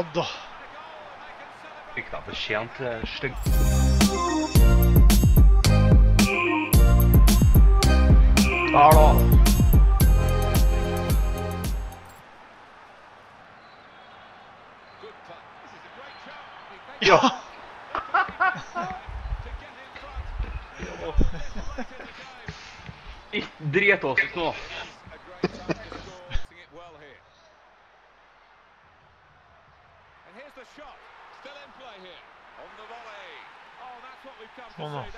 da. Fikk da fortjent stygg. Der da. Ja. Ikke dret oss ut nå. Sånn da.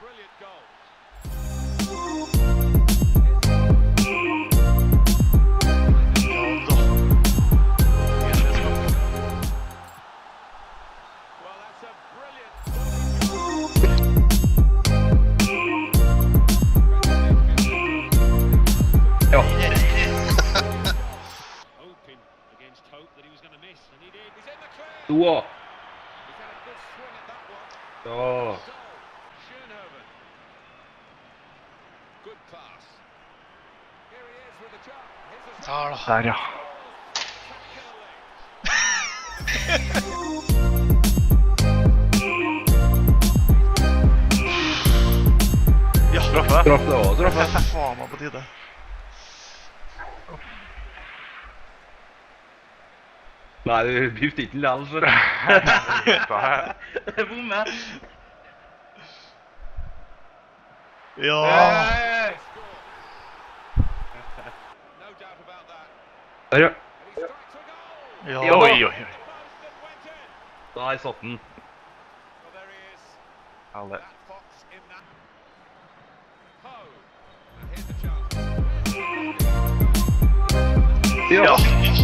Ja. Så. Ja. Der da. Der, ja. Ja. Straffe. Faen meg på tide. Nei, du byfte ikke den så. Det er bomme. Ja. Der, ja. Ja. Oi. Der satt den. Alle. Ja.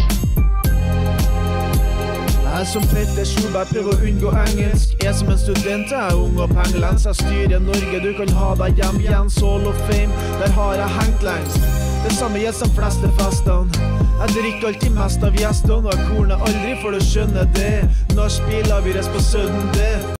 Jeg som Petter Solberg prøver å unngå engelsk. Jeg som en student, jeg er ung og pengelens. Jeg styrer Norge, du kan ha deg hjem igjen. Solo fame, der har jeg hengt lengst. Det samme gjelder som fleste festene. Jeg drikker alltid mest av gjestene, og jeg korner aldri for å skjønne det. Når spiller vi res på 17D?